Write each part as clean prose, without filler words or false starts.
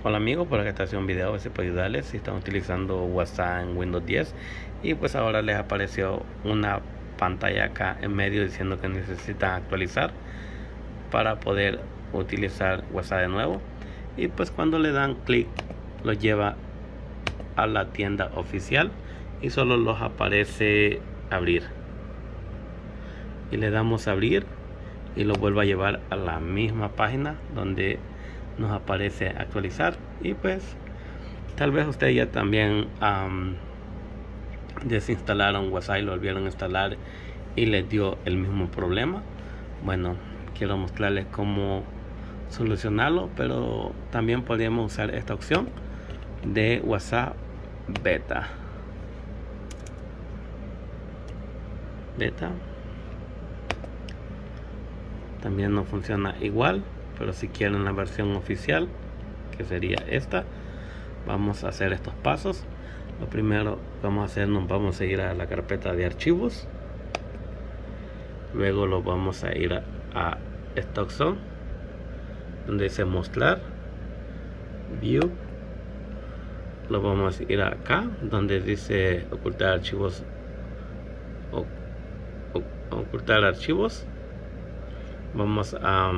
Hola amigos, por acá está haciendo un video a ver si puedo ayudarles si están utilizando WhatsApp en Windows 10 y pues ahora les apareció una pantalla acá en medio diciendo que necesitan actualizar para poder utilizar WhatsApp de nuevo. Y pues cuando le dan clic los lleva a la tienda oficial y solo los aparece abrir, y le damos a abrir y lo vuelve a llevar a la misma página donde nos aparece actualizar. Y pues tal vez ustedes ya también desinstalaron WhatsApp y lo volvieron a instalar y les dio el mismo problema. Bueno, quiero mostrarles cómo solucionarlo, pero también podríamos usar esta opción de WhatsApp beta. También no funciona igual, pero si quieren la versión oficial, que sería esta, vamos a hacer estos pasos. Lo primero vamos a hacer, nos vamos a ir a la carpeta de archivos, luego lo vamos a ir a esta opción donde dice mostrar, view, lo vamos a ir acá donde dice ocultar archivos, ocultar archivos. Vamos a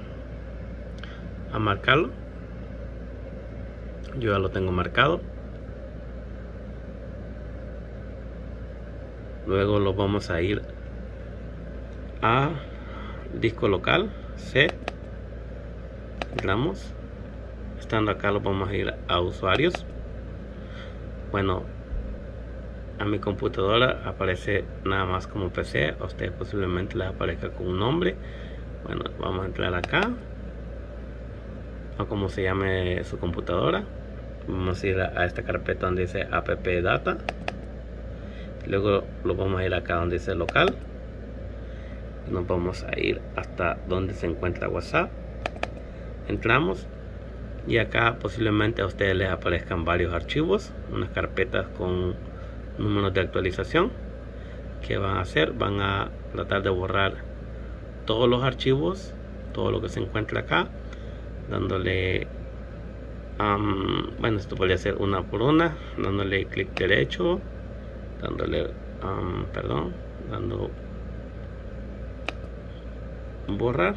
marcarlo. Yo ya lo tengo marcado. Luego lo vamos a ir a disco local C. Entramos. Estando acá lo vamos a ir a usuarios. Bueno, a mi computadora aparece nada más como PC. A ustedes posiblemente les aparezca con un nombre. Bueno, vamos a entrar acá, o como se llame su computadora. Vamos a ir a esta carpeta donde dice app data. Luego lo vamos a ir acá donde dice local. Nos vamos a ir hasta donde se encuentra WhatsApp. Entramos y acá posiblemente a ustedes les aparezcan varios archivos, unas carpetas con números de actualización. ¿Qué van a hacer? Van a tratar de borrar todos los archivos, todo lo que se encuentra acá, dándole bueno, esto podría ser una por una, dándole clic derecho, dándole dando borrar,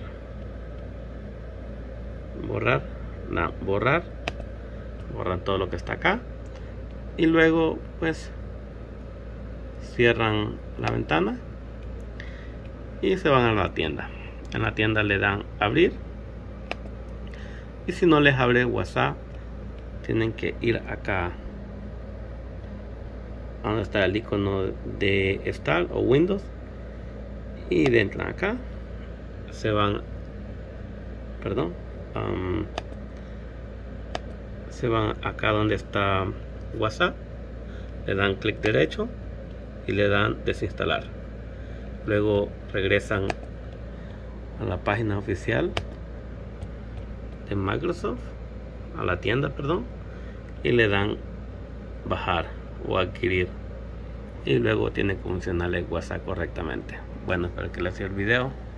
borran todo lo que está acá y luego pues cierran la ventana y se van a la tienda. En la tienda le dan abrir, y si no les abre WhatsApp tienen que ir acá donde está el icono de Start o Windows y entran acá, se van se van acá donde está WhatsApp, le dan clic derecho y le dan desinstalar. Luego regresan a la página oficial de Microsoft, a la tienda, y le dan bajar o adquirir, y luego tiene que funcionar el WhatsApp correctamente. Bueno, espero que les sirva el video.